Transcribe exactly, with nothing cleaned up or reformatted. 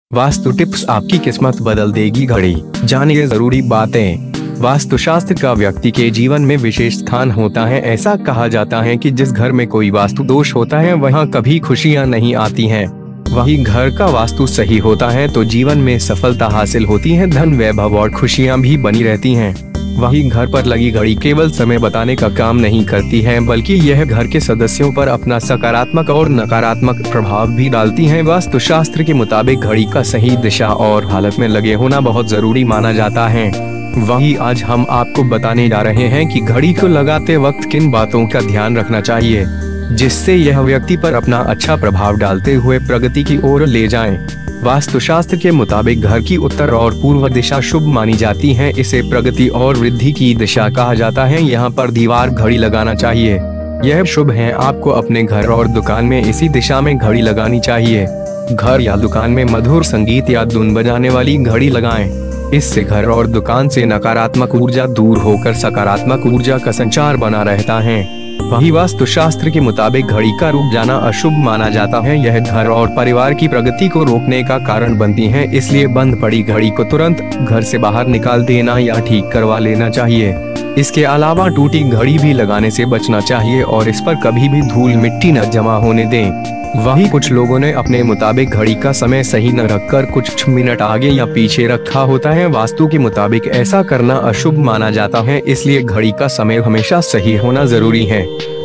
Vastu tips आपकी किस्मत बदल देगी। घड़ी जानिए जरूरी बातें। वास्तुशास्त्र का व्यक्ति के जीवन में विशेष स्थान होता है। ऐसा कहा जाता है कि जिस घर में कोई वास्तु दोष होता है वहाँ कभी खुशियाँ नहीं आती हैं। वही घर का वास्तु सही होता है तो जीवन में सफलता हासिल होती है, धन वैभव और खुशियाँ भी बनी रहती हैं। वही घर पर लगी घड़ी केवल समय बताने का काम नहीं करती है, बल्कि यह घर के सदस्यों पर अपना सकारात्मक और नकारात्मक प्रभाव भी डालती है। वास्तुशास्त्र के मुताबिक घड़ी का सही दिशा और हालत में लगे होना बहुत जरूरी माना जाता है। वही आज हम आपको बताने जा रहे हैं कि घड़ी को लगाते वक्त किन बातों का ध्यान रखना चाहिए, जिससे यह व्यक्ति पर अपना अच्छा प्रभाव डालते हुए प्रगति की ओर ले जाए। वास्तुशास्त्र के मुताबिक घर की उत्तर और पूर्व दिशा शुभ मानी जाती है। इसे प्रगति और वृद्धि की दिशा कहा जाता है। यहाँ पर दीवार घड़ी लगाना चाहिए, यह शुभ है। आपको अपने घर और दुकान में इसी दिशा में घड़ी लगानी चाहिए। घर या दुकान में मधुर संगीत या धुन बजाने वाली घड़ी लगाएं। इससे घर और दुकान से नकारात्मक ऊर्जा दूर होकर सकारात्मक ऊर्जा का संचार बना रहता है। वही वास्तुशास्त्र के मुताबिक घड़ी का रुक जाना अशुभ माना जाता है। यह घर और परिवार की प्रगति को रोकने का कारण बनती है, इसलिए बंद पड़ी घड़ी को तुरंत घर से बाहर निकाल देना या ठीक करवा लेना चाहिए। इसके अलावा टूटी घड़ी भी लगाने से बचना चाहिए और इस पर कभी भी धूल मिट्टी न जमा होने दें। वही कुछ लोगों ने अपने मुताबिक घड़ी का समय सही न रखकर कुछ मिनट आगे या पीछे रखा होता है। वास्तु के मुताबिक ऐसा करना अशुभ माना जाता है, इसलिए घड़ी का समय हमेशा सही होना जरूरी है।